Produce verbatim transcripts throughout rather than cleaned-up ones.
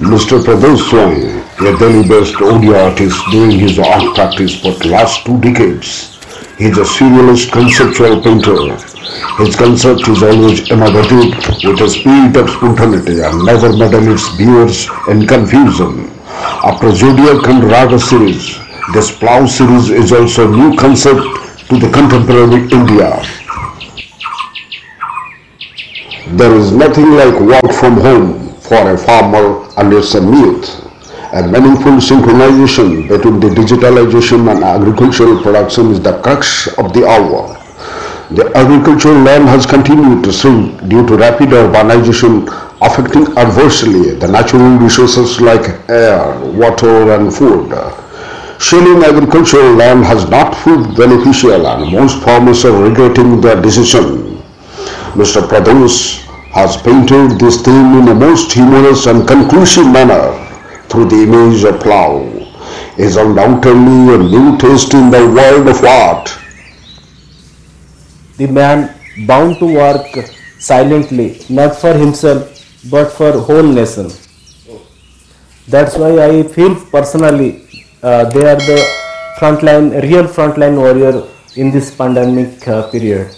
Mister Pradesh Swami, a Delhi-based audio artist doing his art practice for the last two decades. He is a serialist conceptual painter. His concept is always innovative with a spirit of spontaneity and never muddle its viewers in confusion. After Zodiac and Raga series, this Plough series is also a new concept to the contemporary India. There is nothing like work from home for a farmer and it's a myth. A meaningful synchronization between the digitalization and agricultural production is the crux of the hour. The agricultural land has continued to shrink due to rapid urbanization affecting adversely the natural resources like air, water and food. Shelling agricultural land has not proved beneficial and most farmers are regretting their decision. Mister Pradesh has painted this theme in a most humorous and conclusive manner through the image of plough. It is undoubtedly a new taste in the world of art. The man bound to work silently, not for himself, but for whole nation. That's why I feel personally uh, they are the frontline, real frontline warrior in this pandemic uh, period.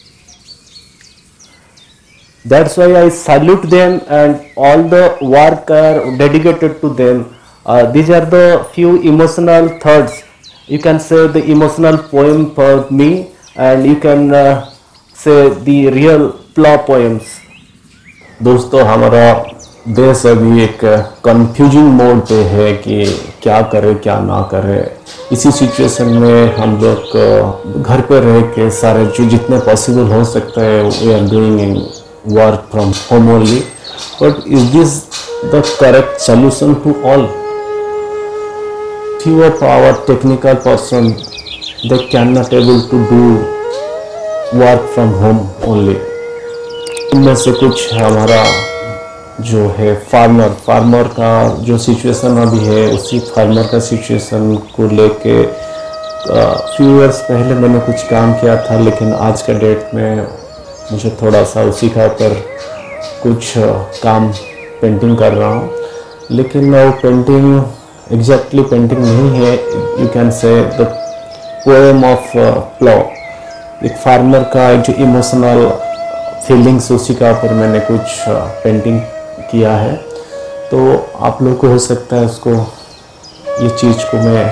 That's why I salute them and all the work are dedicated to them. Uh, these are the few emotional thoughts. You can say the emotional poem for me and you can uh, say the real plough poems. दोस्तों, हमारा देश अभी एक confusing mode पे है कि क्या करे क्या ना करे। इसी सिचुएशन में हम लोग घर पे रह के सारे जो जितने पॉसिबल हो सकता है we are doing in work from home only. But is this the correct solution to all? few of our technical person they cannot able to do work from home only। इनमें से कुछ हमारा जो है farmer farmer का जो situation अभी है उसी फार्मर का सिचुएशन को लेके फ्यू इयर्स पहले मैंने कुछ काम किया था, लेकिन आज का डेट में मुझे थोड़ा सा उसी का ऊपर कुछ काम पेंटिंग कर रहा हूँ। लेकिन वो पेंटिंग एग्जैक्टली पेंटिंग नहीं है, you can say the poem of plough. एक फार्मर का जो इमोशनल फीलिंग्स उसी का ऊपर मैंने कुछ पेंटिंग किया है, तो आप लोग को हो सकता है उसको ये चीज़ को मैं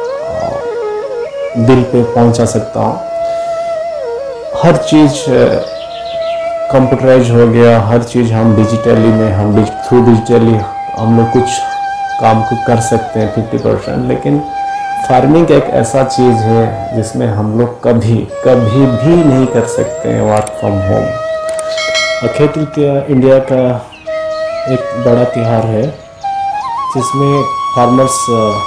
दिल पे पहुंचा सकता हूँ। हर चीज़ कंप्यूटराइज हो गया, हर चीज़ हम डिजिटली में हम थ्रू डिजिटली हम लोग कुछ काम को कर सकते हैं फिफ्टी परसेंट, लेकिन फार्मिंग एक ऐसा चीज़ है जिसमें हम लोग कभी कभी भी नहीं कर सकते हैं work from home. Akshaya Tritiya India का एक बड़ा त्यौहार है जिसमें फार्मर्स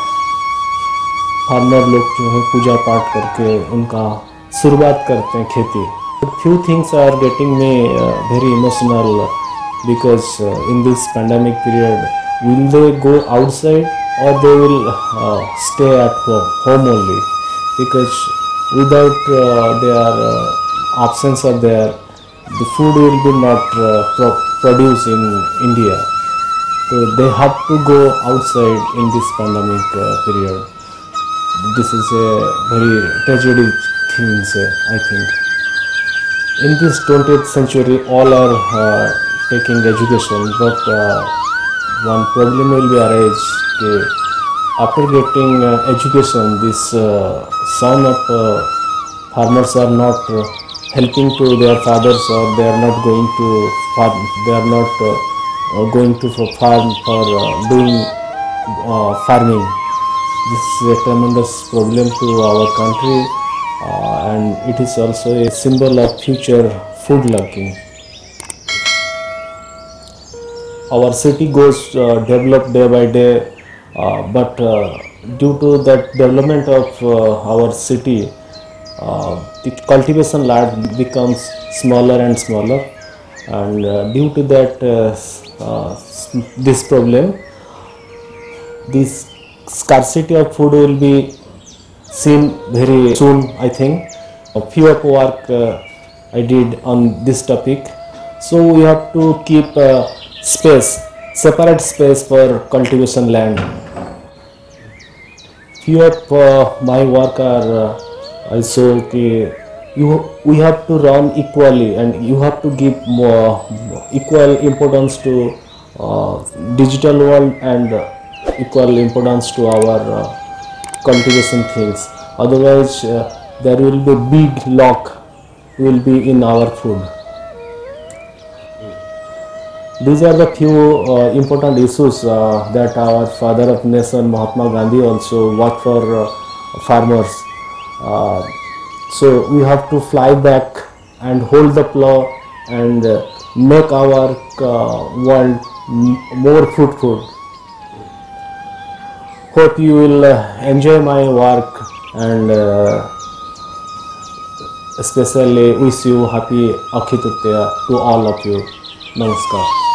फार्मर लोग जो है पूजा पाठ करके उनका शुरुआत करते हैं खेती। Few things are getting me very emotional because in this pandemic period will they go outside or they will uh, stay at home, home only, because without uh, their uh, absence of their the food will be not uh, pro produced in India, so they have to go outside in this pandemic uh, period. This is a very tragic thing, I think. In this twentieth century all are uh, taking education, but uh, one problem will be arise कि after getting uh, education this uh, son of uh, farmers are not uh, helping to their fathers, or they are not going to farm, they are not uh, uh, going to for farm for uh, doing uh, farming. This is a tremendous problem to our country uh, and it is also a symbol of future food lacking. Our city goes uh, develop day by day, uh, but uh, due to that development of uh, our city, uh, the cultivation land becomes smaller and smaller, and uh, due to that uh, uh, this problem, this scarcity of food will be seen very soon, I think. A few of work uh, I did on this topic, so we have to keep uh, space separate space for cultivation land. Few of uh, my work are uh, I saw कि you we have to run equally and you have to give more equal importance to uh, digital world and uh, equal importance to our uh, cultivation things. Otherwise, uh, there will be big lock will be in our food. These are the few uh, important issues uh, that our father of nation Mahatma Gandhi also worked for uh, farmers. Uh, so we have to fly back and hold the plow and uh, make our uh, world m- more fruitful. Hope you will uh, enjoy my work and uh, especially wish you happy Akshaya Tritiya to all of you. Namaskar.